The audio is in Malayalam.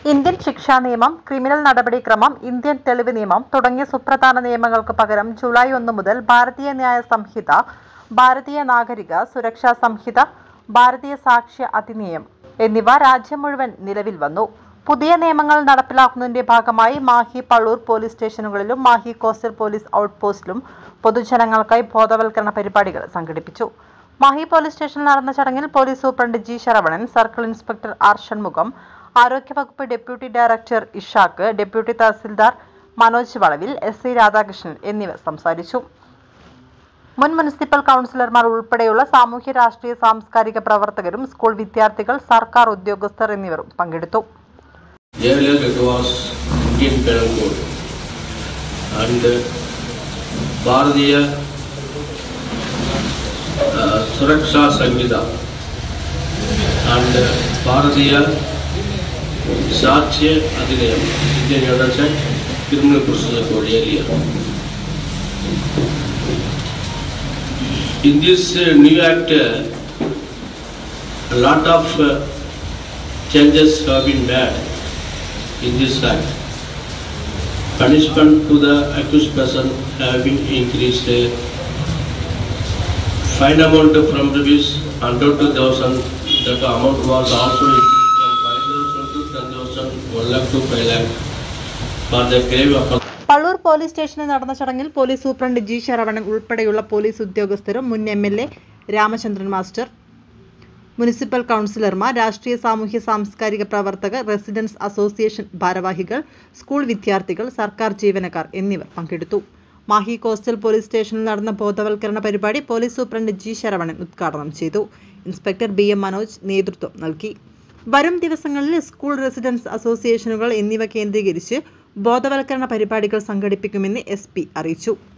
ഇന്ത്യൻ ശിക്ഷാ നിയമം, ക്രിമിനൽ നടപടിക്രമം, ഇന്ത്യൻ തെളിവ് നിയമം തുടങ്ങിയ സുപ്രധാന നിയമങ്ങൾക്ക് പകരം ജൂലൈ 1 മുതൽ ഭാരതീയ ന്യായ സംഹിത, ഭാരതീയ നാഗരിക സുരക്ഷാ സംഹിത, ഭാരതീയ സാക്ഷ്യ അധിനിയം എന്നിവ രാജ്യം മുഴുവൻ നിലവിൽ വന്നു. പുതിയ നിയമങ്ങൾ നടപ്പിലാക്കുന്നതിന്റെ ഭാഗമായി മാഹി, പള്ളൂർ പോലീസ് സ്റ്റേഷനുകളിലും മാഹി കോസ്റ്റൽ പോലീസ് ഔട്ട് പോസ്റ്റിലും പൊതുജനങ്ങൾക്കായി ബോധവൽക്കരണ പരിപാടികൾ സംഘടിപ്പിച്ചു. മാഹി പോലീസ് സ്റ്റേഷനിൽ നടന്ന ചടങ്ങിൽ police superintendent G Saravanan, circle inspector R Shanmugham, ആരോഗ്യവകുപ്പ് deputy director Ishaq, deputy tahsildar Manoj Valavil, SI Radhakrishnan എന്നിവർ സംസാരിച്ചു. മുൻ മുനിസിപ്പൽ കൗൺസിലർമാർ ഉൾപ്പെടെയുള്ള സാമൂഹ്യ, രാഷ്ട്രീയ, സാംസ്കാരിക പ്രവർത്തകരും സ്കൂൾ വിദ്യാർത്ഥികൾ, സർക്കാർ ഉദ്യോഗസ്ഥർ എന്നിവരും പങ്കെടുത്തു. ഭാരതീയ സുരക്ഷാ Sanhita and Bharatiya Sakshya Adhiniyam, Indian United Criminal Procedure Code area. In this new act, a lot of changes have been made in this act. Punishment to the accused person have been increased. Fine amount from ₹100,000. That amount was also increased from 5,000 to 10,000, 1 lakh to 5 lakh for the grave offense. Pallur police സ്റ്റേഷനിൽ നടന്ന ചടങ്ങിൽ പോലീസ് സൂപ്രണ്ട് ജി ശരവണൻ ഉൾപ്പെടെയുള്ള പോലീസ് ഉദ്യോഗസ്ഥരും, മുൻ MLA രാമചന്ദ്രൻ മാസ്റ്റർ, മുനിസിപ്പൽ കൗൺസിലർമാർ, രാഷ്ട്രീയ, സാമൂഹ്യ, സാംസ്കാരിക പ്രവർത്തകർ, റെസിഡൻസ് അസോസിയേഷൻ ഭാരവാഹികൾ, സ്കൂൾ വിദ്യാർത്ഥികൾ, സർക്കാർ ജീവനക്കാർ എന്നിവർ പങ്കെടുത്തു. മാഹി കോസ്റ്റൽ പോലീസ് സ്റ്റേഷനിൽ നടന്ന ബോധവൽക്കരണ പരിപാടി പോലീസ് സൂപ്രണ്ട് ജി ശരവണൻ ഉദ്ഘാടനം ചെയ്തു. ഇൻസ്പെക്ടർ BM മനോജ് നേതൃത്വം നൽകി. വരും ദിവസങ്ങളിൽ സ്കൂൾ, റെസിഡൻസ് അസോസിയേഷനുകൾ എന്നിവ കേന്ദ്രീകരിച്ച് ബോധവൽക്കരണ പരിപാടികൾ സംഘടിപ്പിക്കുമെന്ന് SP അറിയിച്ചു.